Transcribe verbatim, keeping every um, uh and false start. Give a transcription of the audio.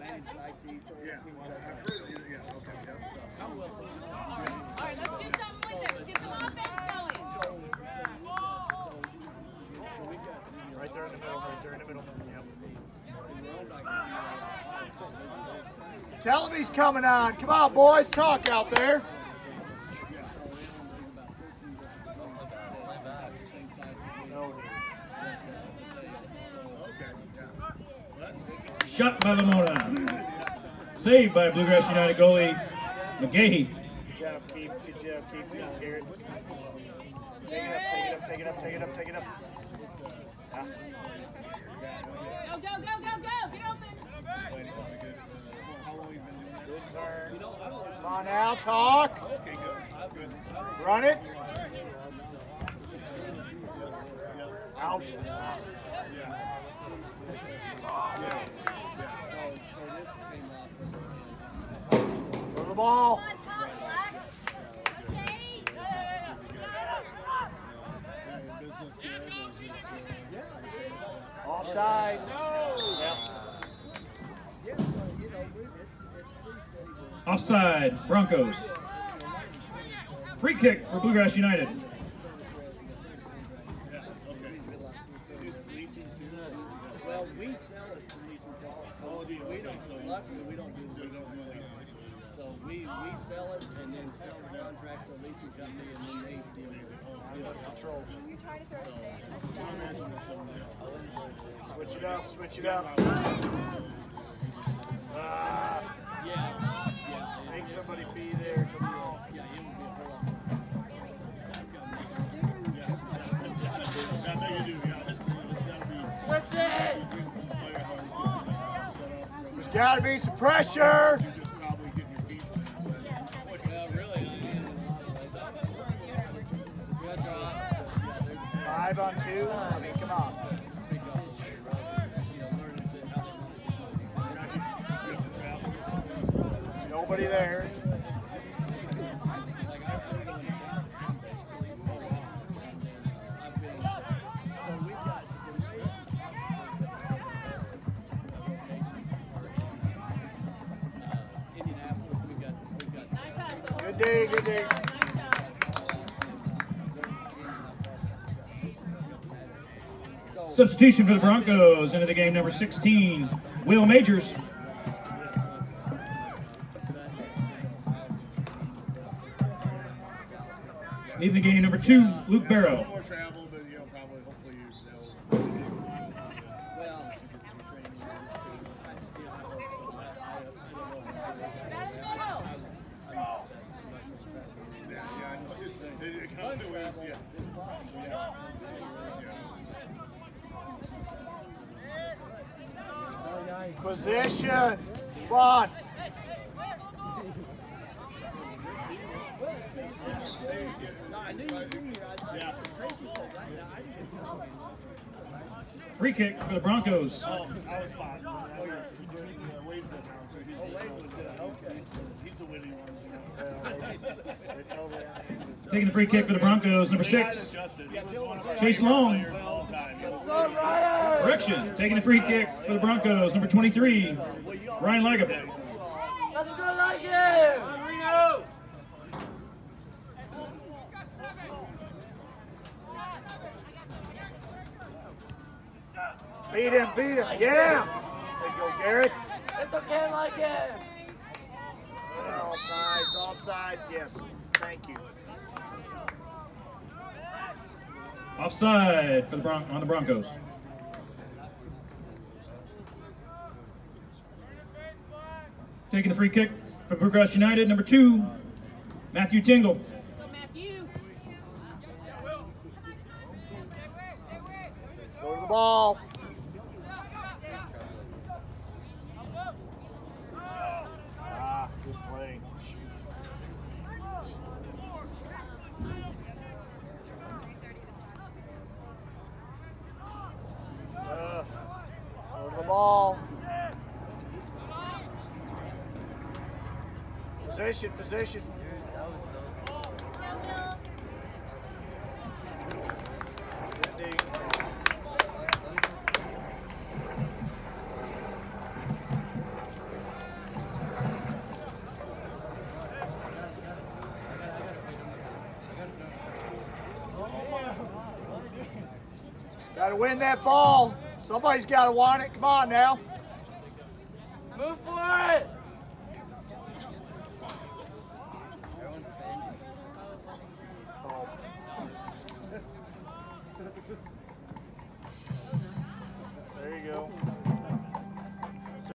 Yeah. Yeah. Okay. Yeah. All right, let's do something with it. Let's get some offense going. Right there in the middle. Right there in the middle. Yep. Tell him he's coming on. Come on, boys. Talk out there. Shot by Lamona. Saved by Bluegrass United goalie McGahee. Good job, Keith. Good job, Keith. Good job, Garrett. Take it up, take it up, take it up, take it up, take it up. Ah. Go, go, go, go, go. Get open. Good turn. Come on now, talk. Run it. Out. Go to the ball. Offsides. Yeah. Offside, Broncos. Free kick for Bluegrass United. Well, we sell it to leasing companies. Oh, we don't. Luckily, we don't do leasing. So we we sell it and then sell the contracts to a leasing company, and then they deal with it. Control. So, Switch it up, switch it up. Uh, yeah. Yeah. Make somebody be there. Come on. Yeah, it would be a whole lot. Switch it. There's got to be some pressure. Five on two. I mean, come on. Nobody there. Good day, good day. Substitution for the Broncos into the game, number sixteen, Will Majors. Leaving the game, number two, Luke Barrow. Position. Come on. Free kick for the Broncos. Oh, I was fine. Oh, yeah. Wade's in now, so he's okay. He's the winning one. Taking the free kick for the Broncos, number six, Chase Long. Correction, taking the free kick for the Broncos, number twenty-three, Ryan Legum. Let's go like it. Beat him, beat him, yeah! There you go, Garrett. It's okay like it. Offsides, offsides, yes. Thank you. Offside for the Bron on the Broncos. Taking the free kick for Bluegrass United, number two, Matthew Tingle. Go, Matthew. Go to the ball. Ah, good play. Uh, Go to the ball. Position, position. Good D. Got to win that ball. Somebody's got to want it. Come on now. Move for it.